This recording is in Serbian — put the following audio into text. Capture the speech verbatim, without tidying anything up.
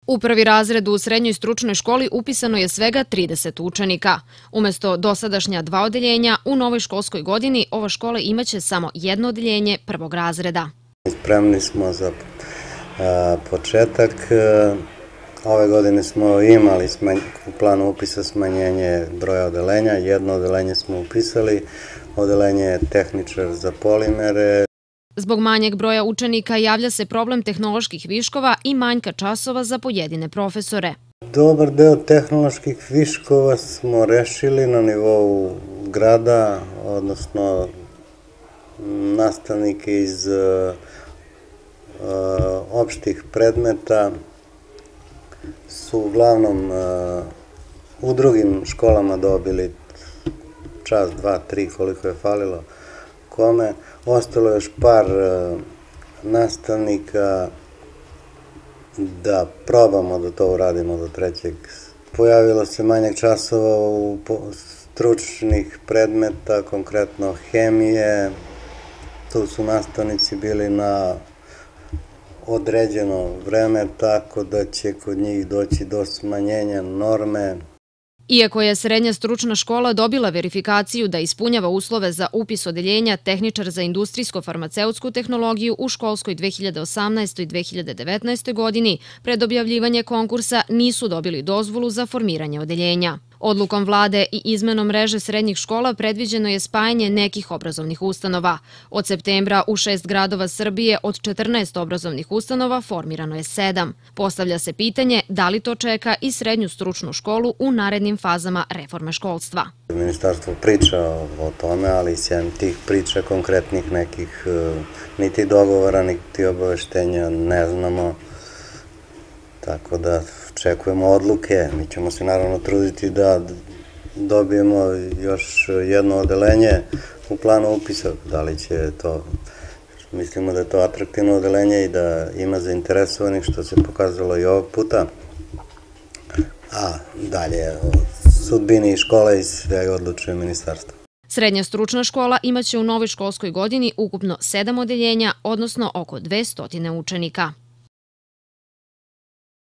U prvi razred u srednjoj stručnoj školi upisano je svega trideset učenika. Umesto dosadašnja dva odeljenja, u novoj školskoj godini ova škola imaće samo jedno odeljenje prvog razreda. Spremni smo za početak. Ove godine smo imali u planu upisa smanjenje broja odeljenja. Jedno odeljenje smo upisali, odeljenje tehničar za polimere. Zbog manjeg broja učenika javlja se problem tehnoloških viškova i manjka časova za pojedine profesore. Dobar deo tehnoloških viškova smo rešili na nivou grada, odnosno nastavnike iz opštih predmeta su uglavnom u drugim školama dobili čas, dva, tri, koliko je falilo kome. Ostalo je još par nastavnika da probamo da to uradimo do trećeg. Pojavilo se manjak časova u stručnih predmeta, konkretno hemije. Tu su nastavnici bili na određeno vreme, tako da će kod njih doći do smanjenja norme. Iako je srednja stručna škola dobila verifikaciju da ispunjava uslove za upis odeljenja tehničar za industrijsko-farmaceutsku tehnologiju u školskoj dve hiljade osamnaestoj dve hiljade devetnaestoj godini, pred objavljivanje konkursa nisu dobili dozvolu za formiranje odeljenja. Odlukom vlade i izmenom mreže srednjih škola predviđeno je spajanje nekih obrazovnih ustanova. Od septembra u šest gradova Srbije od četrnaest obrazovnih ustanova formirano je sedam. Postavlja se pitanje da li to čeka i srednju stručnu školu u narednim fazama reforme školstva. Ministarstvo priča o tome, ali sem tih priča konkretnih nekih niti dogovora, niti obaveštenja ne znamo. Tako da čekujemo odluke. Mi ćemo se naravno truditi da dobijemo još jedno odeljenje u planu upisa. Da li će to, mislimo da je to atraktivno odeljenje i da ima zainteresovanih, što se pokazalo i ovog puta. A dalje, o sudbini škole i svega odlučuje ministarstvo. Srednja stručna škola imaće u novoj školskoj godini ukupno sedam odeljenja, odnosno oko dve stotine učenika.